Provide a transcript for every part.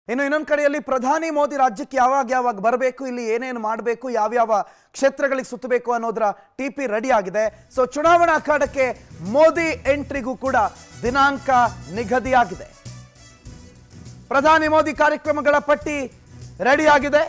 ಇನ್ನು ಇನ್ನೊಂದು ಕಡೆಯಲ್ಲಿ ಪ್ರಧಾನಿ ಮೋದಿ ರಾಜ್ಯಕ್ಕೆ ಯಾವಾಗ ಬರಬೇಕು, ಇಲ್ಲಿ ಏನೇನು ಮಾಡಬೇಕು, ಯಾವ ಕ್ಷೇತ್ರಗಳಿಗೆ ಸುತ್ತಬೇಕು ಅನ್ನೋದರ ಟಿಪಿ ರೆಡಿ ಆಗಿದೆ. ಸೊ ಚುನಾವಣಾ ಅಖಾಡಕ್ಕೆ ಮೋದಿ ಎಂಟ್ರಿಗೂ ಕೂಡ ದಿನಾಂಕ ನಿಗದಿಯಾಗಿದೆ. ಪ್ರಧಾನಿ ಮೋದಿ ಕಾರ್ಯಕ್ರಮಗಳ ಪಟ್ಟಿ ರೆಡಿ ಆಗಿದೆ.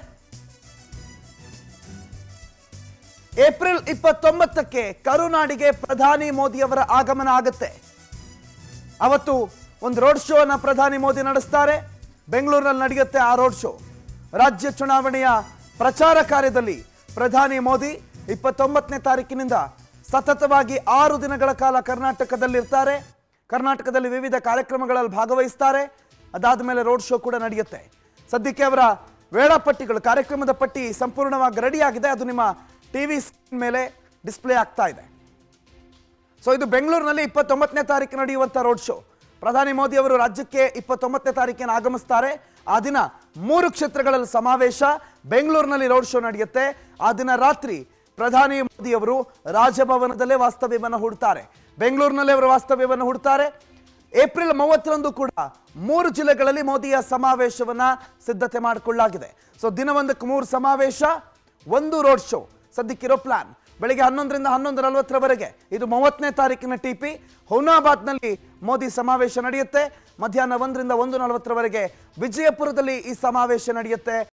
ಏಪ್ರಿಲ್ 29ಕ್ಕೆ ಕರುನಾಡಿಗೆ ಪ್ರಧಾನಿ ಮೋದಿಯವರ ಆಗಮನ ಆಗುತ್ತೆ. ಅವತ್ತು ಒಂದು ರೋಡ್ ಶೋ ಅನ್ನು ಪ್ರಧಾನಿ ಮೋದಿ ನಡೆಸ್ತಾರೆ. ಬೆಂಗಳೂರಿನಲ್ಲಿ ನಡೆಯುತ್ತೆ ಆ ರೋಡ್ ಶೋ. ರಾಜ್ಯ ಚುನಾವಣೆಯ ಪ್ರಚಾರ ಕಾರ್ಯದಲ್ಲಿ ಪ್ರಧಾನಿ ಮೋದಿ 29ನೇ ತಾರೀಕಿನಿಂದ ಸತತವಾಗಿ 6 ದಿನಗಳ ಕಾಲ ಕರ್ನಾಟಕದಲ್ಲಿರ್ತಾರೆ. ಕರ್ನಾಟಕದಲ್ಲಿ ವಿವಿಧ ಕಾರ್ಯಕ್ರಮಗಳಲ್ಲಿ ಭಾಗವಹಿಸ್ತಾರೆ. ಅದಾದ ಮೇಲೆ ರೋಡ್ ಶೋ ಕೂಡ ನಡೆಯುತ್ತೆ. ಸದ್ಯಕ್ಕೆ ಅವರ ವೇಳಾಪಟ್ಟಿಗಳು, ಕಾರ್ಯಕ್ರಮದ ಪಟ್ಟಿ ಸಂಪೂರ್ಣವಾಗಿ ರೆಡಿ ಆಗಿದೆ. ಅದು ನಿಮ್ಮ ಟಿವಿ ಸ್ಕ್ರೀನ್ ಮೇಲೆ ಡಿಸ್ಪ್ಲೇ ಆಗ್ತಾ ಇದೆ. ಸೊ ಇದು ಬೆಂಗಳೂರಿನಲ್ಲಿ 29ನೇ ತಾರೀಕು ನಡೆಯುವಂಥ ರೋಡ್ ಶೋ. ಪ್ರಧಾನಿ ಮೋದಿ ಅವರು ರಾಜ್ಯಕ್ಕೆ 29ನೇ ತಾರೀಕಿನ ಆಗಮಿಸ್ತಾರೆ. ಆ ದಿನ 3 ಕ್ಷೇತ್ರಗಳಲ್ಲಿ ಸಮಾವೇಶ, ಬೆಂಗಳೂರಿನಲ್ಲಿ ರೋಡ್ ಶೋ ನಡೆಯುತ್ತೆ. ಆ ದಿನ ರಾತ್ರಿ ಪ್ರಧಾನಿ ಮೋದಿ ಅವರು ರಾಜಭವನದಲ್ಲೇ ವಾಸ್ತವ್ಯವನ್ನು ಹೂಡ್ತಾರೆ. ಬೆಂಗಳೂರಿನಲ್ಲೇ ಅವರು ವಾಸ್ತವ್ಯವನ್ನು ಹೂಡ್ತಾರೆ. ಏಪ್ರಿಲ್ 30ರಂದು ಕೂಡ 3 ಜಿಲ್ಲೆಗಳಲ್ಲಿ ಮೋದಿಯ ಸಮಾವೇಶವನ್ನ ಸಿದ್ಧತೆ ಮಾಡಿಕೊಳ್ಳಲಾಗಿದೆ. ಸೊ ದಿನವೊಂದಕ್ಕೆ 3 ಸಮಾವೇಶ, 1 ರೋಡ್ ಶೋ ಸದ್ಯಕ್ಕಿರೋ ಪ್ಲಾನ್. ಬೆಳಿಗ್ಗೆ 11ರಿಂದ 11:40ರವರೆಗೆ ಇದು 30ನೇ ತಾರೀಕಿನ ಟಿಪಿ. ಹುನಾಬಾದ್ನಲ್ಲಿ ಮೋದಿ ಸಮಾವೇಶ ನಡೆಯುತ್ತೆ. ಮಧ್ಯಾಹ್ನ 1ರಿಂದ 1:40ರವರೆಗೆ ವಿಜಯಪುರದಲ್ಲಿ ಈ ಸಮಾವೇಶ ನಡೆಯುತ್ತೆ.